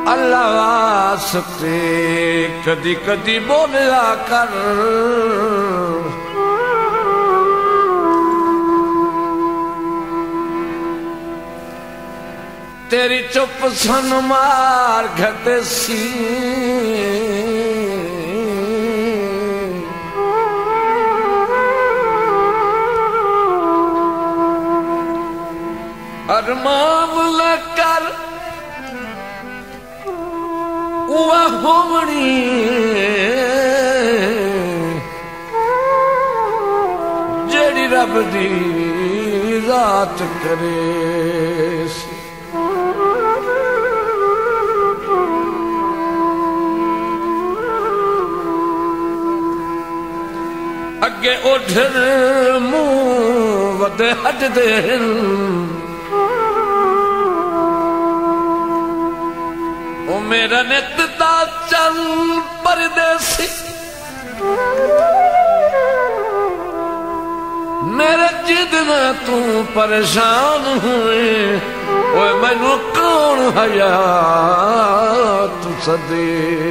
अल्लाह वास्ते कदी कदी बोलिया कर, तेरी चुप सन मार घटे सी। अरमान कर वह होमनी जेड़ी रब दी रात करे। अगे उठन मुंह वदे हटदे ओ मेरा नित दा चल परदेसी। मेरे जिद में तू परेशान हुए ओए मैनू कौन हया तू सदे।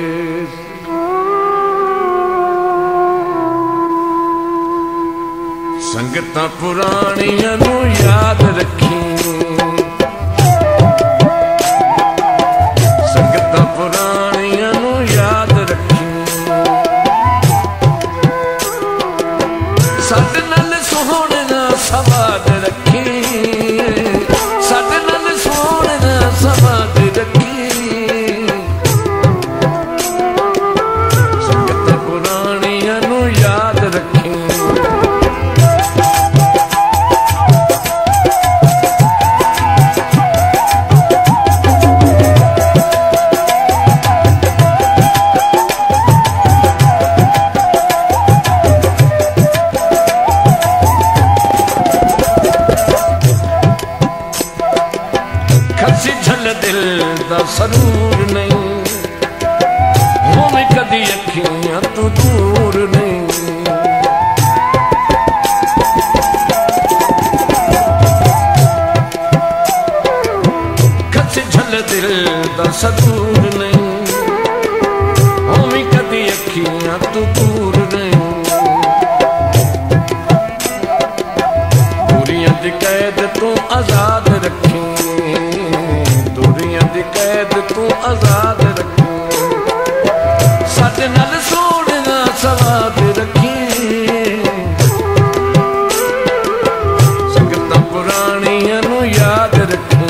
संगतां पुराणियां नू याद रखी, संगतां पुराणियां नू याद रखी। साडे नाल सोहणे ना सवाद रखी, साडे नाल सोहणे ना सवाद रखी। संगतां पुराणियां नू याद रखी। दिल दा सरूर नहीं होवे कदी अखियां तू दूर नहीं। खच झल दिल दा सरूर नहीं होवे कदी अखियां तू दूर नहीं। दूरियां दी कैद तू आजाद रखी, दूरियां दी कैद तू आजाद रखी। साडे नाल सोहणे ना सवाद रखी। संगतां पुराणियां नू याद रखी।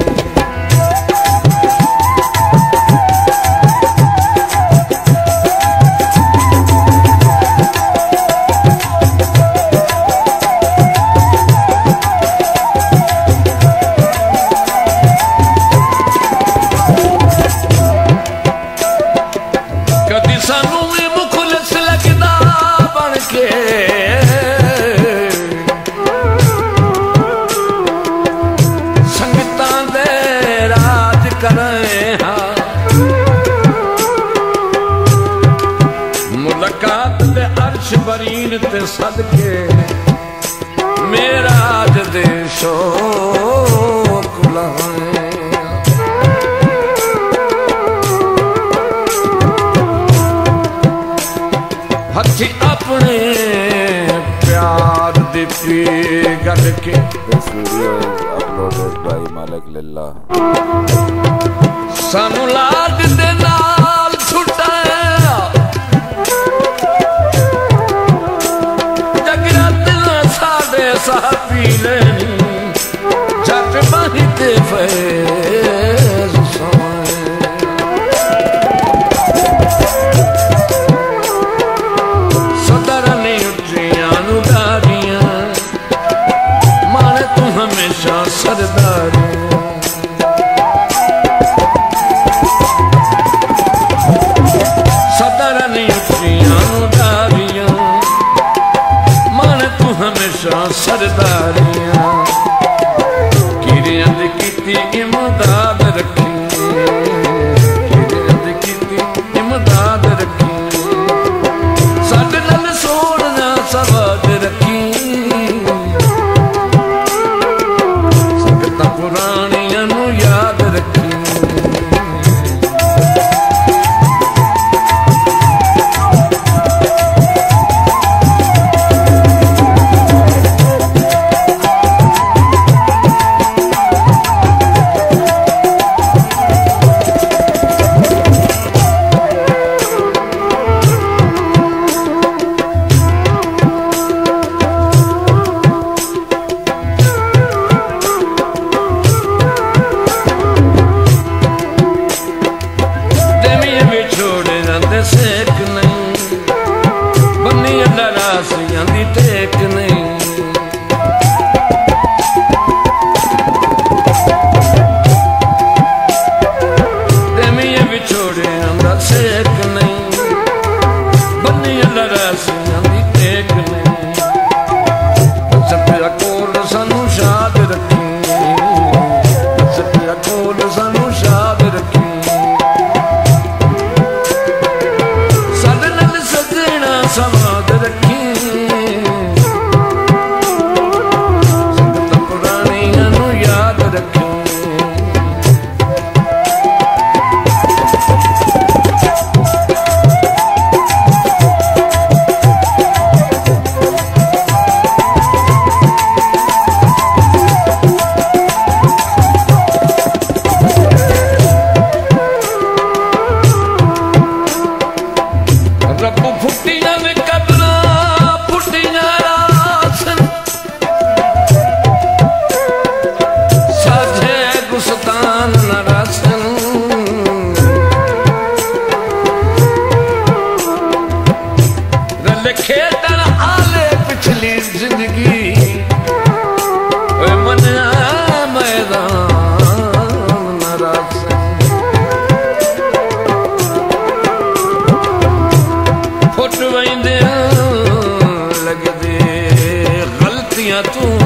मुलाकात दे अर्श बरीन ते सदके मेरा अज दे शौक लाए। हथी अपने प्यार दी पी गल के अपलोडेड बाय मालिक लिल्ला। सानू लाड दे नाल छुटाया जगरात ना साडे सापी लेनी जट बाही ते फैज सोए। सदर ने उठियां नुदारियां माने तू हमेशा सरदारी। में सेक नहीं, बन्नी अल्लाह रासियां दी टेक नहीं। प्रेमिये विछोड़ियां दा सेक नहीं, बन्नी अल्लाह रासियां दी टेक नहीं। सपिया कोल सानू शाद रखी, सपिया कोल सानू शाद रखी। साडे नाल सजना समाद रखी, संगत पुराणियां नू याद रखी। रब्बू फुट्टियां में कबरा फुट्टियां रासन, साझे गुस्तान न रासन। रल खेतन आले पिछली जिंदगी, ओए मना मैदान न रासन। फुट वंदे लगदे गलतियां तू